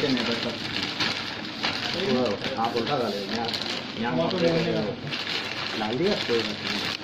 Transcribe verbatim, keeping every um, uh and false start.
नहीं बस वो आप उल्टा कर ले यार यहाँ लाल दिया कोई